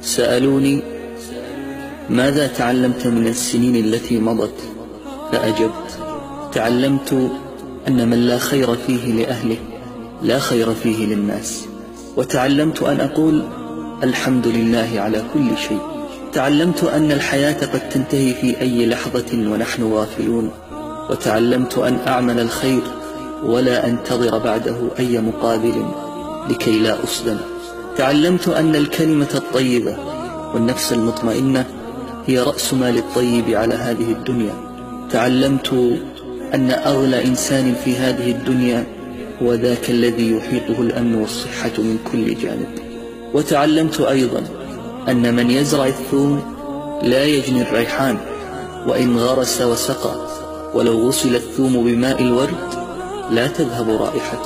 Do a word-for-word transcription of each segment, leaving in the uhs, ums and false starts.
سألوني: ماذا تعلمت من السنين التي مضت؟ فأجبت: تعلمت أن من لا خير فيه لأهله لا خير فيه للناس. وتعلمت أن أقول الحمد لله على كل شيء. تعلمت أن الحياة قد تنتهي في أي لحظة ونحن غافلون. وتعلمت أن أعمل الخير ولا أنتظر بعده أي مقابل لكي لا أصدم. تعلمت أن الكلمة الطيبة والنفس المطمئنة هي رأس مال الطيب على هذه الدنيا. تعلمت أن أغلى إنسان في هذه الدنيا هو ذاك الذي يحيطه الأمن والصحة من كل جانب. وتعلمت أيضا أن من يزرع الثوم لا يجني الريحان، وإن غرس وسقى ولو غسل الثوم بماء الورد لا تذهب رائحته.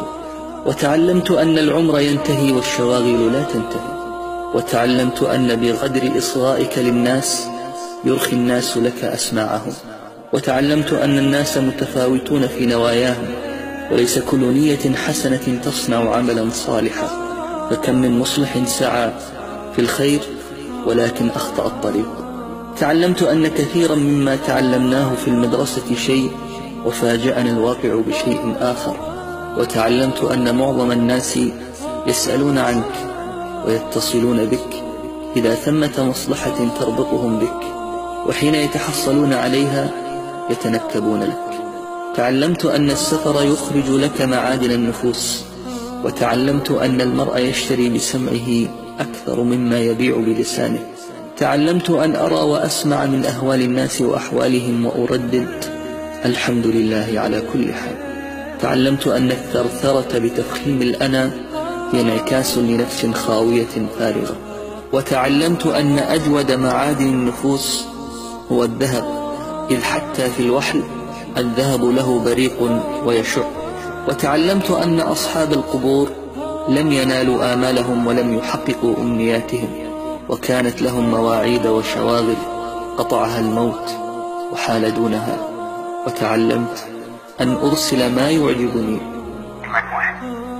وتعلمت أن العمر ينتهي والشواغل لا تنتهي. وتعلمت أن بقدر إصغائك للناس يرخي الناس لك أسماعهم. وتعلمت أن الناس متفاوتون في نواياهم، وليس كل نية حسنة تصنع عملا صالحا، فكم من مصلح سعى في الخير ولكن أخطأ الطريق. تعلمت أن كثيرا مما تعلمناه في المدرسة شيء وفاجأنا الواقع بشيء آخر. وتعلمت أن معظم الناس يسألون عنك ويتصلون بك إذا ثمة مصلحة تربطهم بك، وحين يتحصلون عليها يتنكبون لك. تعلمت أن السفر يخرج لك معادن النفوس. وتعلمت أن المرء يشتري بسمعه أكثر مما يبيع بلسانه. تعلمت أن أرى وأسمع من أهوال الناس وأحوالهم وأردد الحمد لله على كل حال. تعلمت أن الثرثرة بتفخيم الأنا هي انعكاس لنفس خاوية فارغة. وتعلمت أن أجود معادن النفوس هو الذهب، إذ حتى في الوحل الذهب له بريق ويشع. وتعلمت أن أصحاب القبور لم ينالوا آمالهم ولم يحققوا أمنياتهم، وكانت لهم مواعيد وشواغل قطعها الموت وحال دونها. وتعلمت أن أرسل ما يعجبني